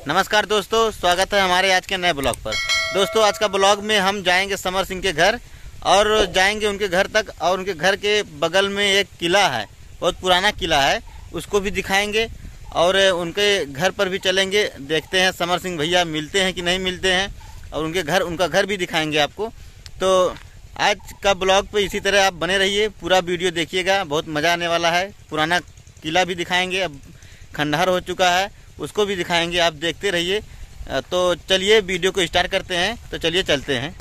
नमस्कार दोस्तों, स्वागत है हमारे आज के नए ब्लॉग पर। दोस्तों आज का ब्लॉग में हम जाएंगे समर सिंह के घर और जाएंगे उनके घर तक, और उनके घर के बगल में एक किला है, बहुत पुराना किला है, उसको भी दिखाएंगे और उनके घर पर भी चलेंगे। देखते हैं समर सिंह भैया मिलते हैं कि नहीं मिलते हैं, और उनका घर भी दिखाएंगे आपको। तो आज का ब्लॉग पे इसी तरह आप बने रहिए, पूरा वीडियो देखिएगा, बहुत मज़ा आने वाला है। पुराना किला भी दिखाएंगे, अब खंडहर हो चुका है उसको भी दिखाएंगे, आप देखते रहिए। तो चलिए वीडियो को स्टार्ट करते हैं, तो चलिए चलते हैं।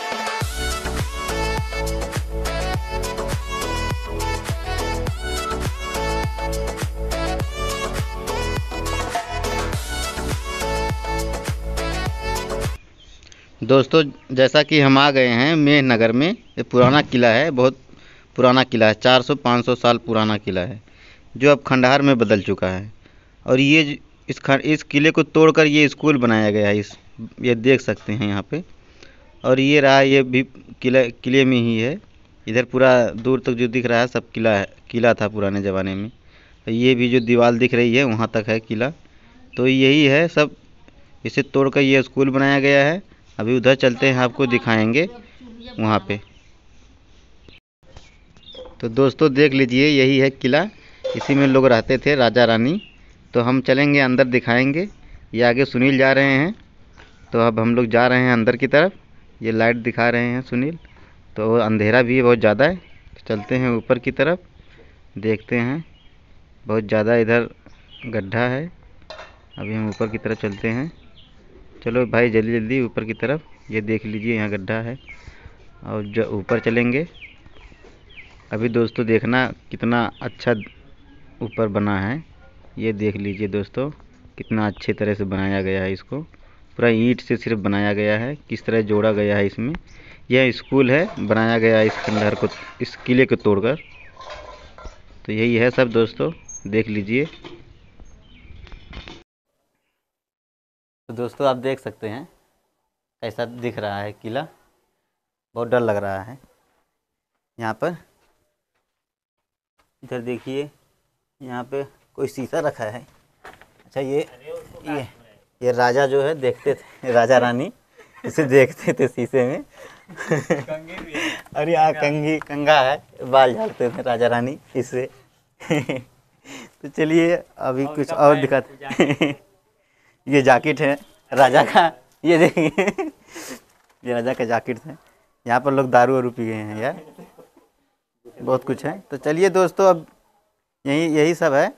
दोस्तों जैसा कि हम आ गए हैं मेन नगर में। ये पुराना किला है, बहुत पुराना किला है, 400-500 साल पुराना किला है, जो अब खंडहर में बदल चुका है। और ये इस किले को तोड़कर ये स्कूल बनाया गया है। ये देख सकते हैं यहाँ पे। और ये रहा, ये भी किले में ही है। इधर पूरा दूर तक जो दिख रहा है सब किला था पुराने ज़माने में। ये भी जो दीवार दिख रही है वहाँ तक है किला। तो यही है सब, इसे तोड़कर ये स्कूल बनाया गया है। अभी उधर चलते हैं, आपको दिखाएंगे वहाँ पे। तो दोस्तों देख लीजिए, यही है किला, इसी में लोग रहते थे, राजा रानी। तो हम चलेंगे अंदर, दिखाएंगे। ये आगे सुनील जा रहे हैं, तो अब हम लोग जा रहे हैं अंदर की तरफ। ये लाइट दिखा रहे हैं सुनील, तो अंधेरा भी बहुत ज़्यादा है। तो चलते हैं ऊपर की तरफ, देखते हैं। बहुत ज़्यादा इधर गड्ढा है, अभी हम ऊपर की तरफ चलते हैं। चलो भाई जल्दी जल्दी ऊपर की तरफ। ये देख लीजिए यहाँ गड्ढा है, और जो ऊपर चलेंगे। अभी दोस्तों देखना कितना अच्छा ऊपर बना है। ये देख लीजिए दोस्तों, कितना अच्छे तरह से बनाया गया है। इसको पूरा ईंट से सिर्फ बनाया गया है, किस तरह जोड़ा गया है इसमें। यह स्कूल है, बनाया गया है इस खंडहर को, इस किले को तोड़कर। तो यही है सब दोस्तों, देख लीजिए। तो दोस्तों आप देख सकते हैं कैसा दिख रहा है किला, बहुत डर लग रहा है यहाँ पर। इधर देखिए, यहाँ पे कोई शीशा रखा है। अच्छा ये राजा जो है देखते थे, राजा रानी इसे देखते थे शीशे में। अरे यहाँ कंघा है, बाल झाड़ते थे राजा रानी इससे। तो चलिए अभी कुछ और दिखाते। ये जैकेट है राजा का, ये देखिए। ये राजा का जैकेट है। यहाँ पर लोग दारू वारू पी गए हैं यार, बहुत कुछ है। तो चलिए दोस्तों, अब यही सब है।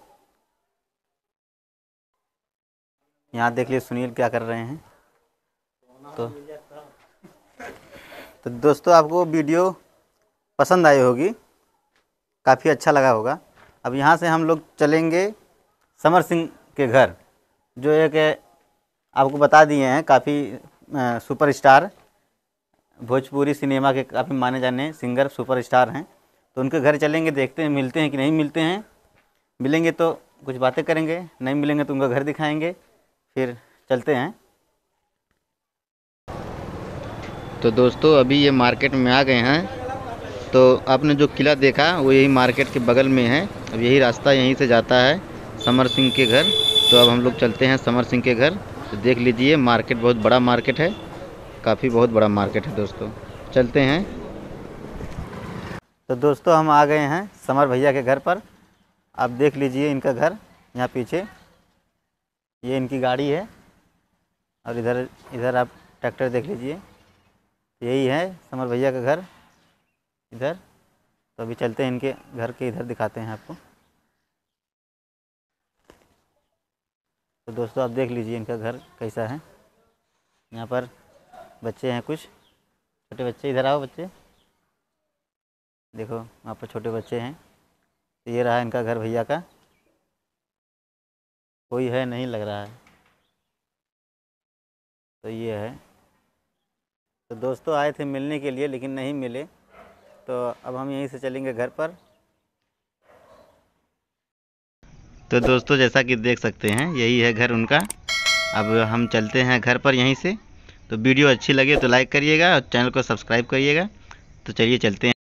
यहाँ देख लीजिए सुनील क्या कर रहे हैं। तो दोस्तों आपको वीडियो पसंद आई होगी, काफ़ी अच्छा लगा होगा। अब यहाँ से हम लोग चलेंगे समर सिंह के घर, जो एक आपको बता दिए हैं, काफ़ी सुपरस्टार, भोजपुरी सिनेमा के काफ़ी माने जाने सिंगर सुपरस्टार हैं। तो उनके घर चलेंगे, देखते हैं मिलते हैं कि नहीं मिलते हैं। मिलेंगे तो कुछ बातें करेंगे, नहीं मिलेंगे तो उनका घर दिखाएंगे, फिर चलते हैं। तो दोस्तों अभी ये मार्केट में आ गए हैं। तो आपने जो किला देखा वो यही मार्केट के बगल में है। अब यही रास्ता यहीं से जाता है समर सिंह के घर। तो अब हम लोग चलते हैं समर सिंह के घर। तो देख लीजिए मार्केट बहुत बड़ा मार्केट है, काफ़ी बहुत बड़ा मार्केट है दोस्तों, चलते हैं। तो दोस्तों हम आ गए हैं समर भैया के घर पर। आप देख लीजिए इनका घर, यहाँ पीछे ये इनकी गाड़ी है, और इधर आप ट्रैक्टर देख लीजिए। यही है समर भैया का घर इधर। तो अभी चलते हैं इनके घर के इधर, दिखाते हैं आपको। तो दोस्तों आप देख लीजिए इनका घर कैसा है। यहाँ पर बच्चे हैं, कुछ छोटे बच्चे। इधर आओ बच्चे, देखो वहाँ पर छोटे बच्चे हैं। तो ये रहा इनका घर भैया का, कोई है नहीं लग रहा है। तो ये है। तो दोस्तों आए थे मिलने के लिए लेकिन नहीं मिले, तो अब हम यहीं से चलेंगे घर पर। तो दोस्तों जैसा कि देख सकते हैं यही है घर उनका। अब हम चलते हैं घर पर यहीं से। तो वीडियो अच्छी लगे तो लाइक करिएगा और चैनल को सब्सक्राइब करिएगा। तो चलिए चलते हैं।